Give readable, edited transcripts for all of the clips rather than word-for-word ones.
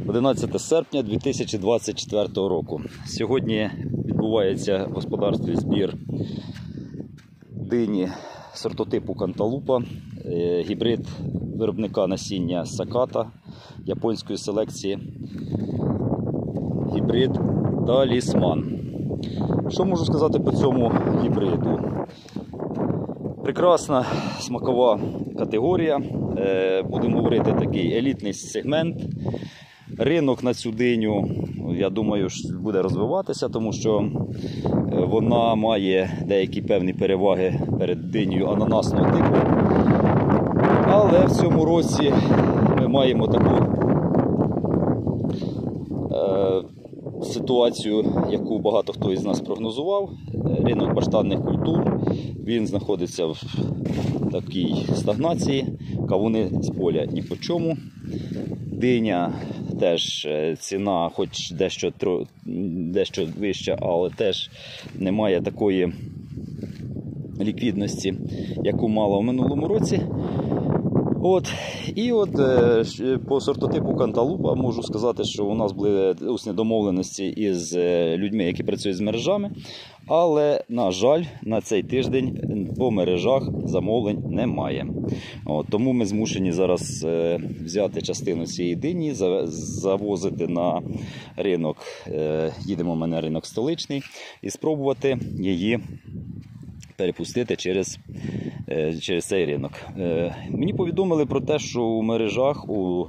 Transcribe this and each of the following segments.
11 серпня 2024 року. Сьогодні відбувається в господарстві збір дині сортотипу Канталупа, гібрид виробника насіння Саката японської селекції, гібрид Талісман. Що можу сказати по цьому гібриду? Прекрасна смакова категорія, будемо говорити, такий елітний сегмент. Ринок на цю диню, я думаю, буде розвиватися, тому що вона має деякі певні переваги перед динею ананасного типу. Але в цьому році ми маємо таку ситуацію, яку багато хто із нас прогнозував. Ринок баштанних культур, він знаходиться в такій стагнації, кавуни з поля ні по чому. Диня теж ціна, хоч дещо вища, але теж немає такої ліквідності, яку мала в минулому році. І по сортотипу Канталупа можу сказати, що у нас були усні домовленості із людьми, які працюють з мережами, але, на жаль, на цей тиждень по мережах замовлень немає. Тому ми змушені зараз взяти частину цієї дині, завозити на ринок, їдемо ми на ринок столичний, і спробувати її перепустити через цей ринок. Мені повідомили про те, що у мережах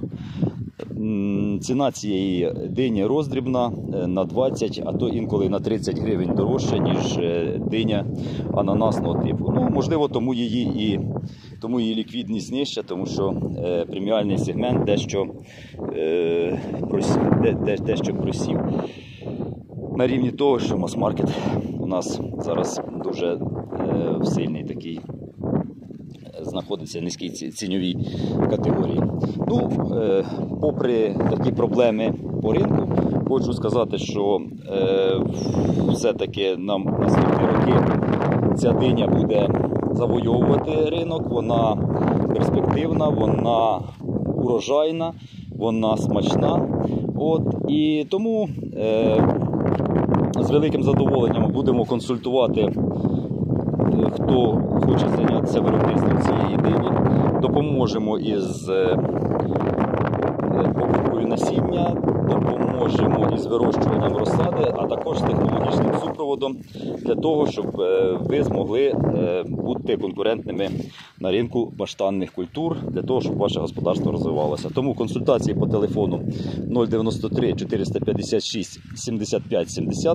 ціна цієї дині роздрібна на 20, а то інколи на 30 гривень дорожче, ніж диня ананасного типу. Можливо, тому її ліквідність нижча, тому що преміальний сегмент дещо просів. На рівні того, що мас-маркет у нас зараз дуже сильний такий, знаходиться в низькій ціновій категорії. Попри такі проблеми по ринку, хочу сказати, що все-таки нам наступні роки ця диня буде завойовувати ринок, вона перспективна, вона урожайна, вона смачна. І тому з великим задоволенням будемо консультувати, хто хоче зайнятися виробництвом цієї дині. Допоможемо із покупкою насіння, допоможемо із вирощуванням розсади, а також з технологічним супроводом для того, щоб ви змогли бути конкурентними на ринку баштанних культур, для того, щоб ваше господарство розвивалося. Тому консультації по телефону 093 456 75 70.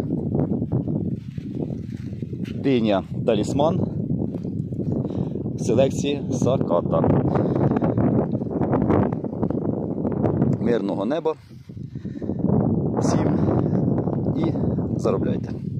Диня Талісман селекції Саката. Мирного неба всім і заробляйте.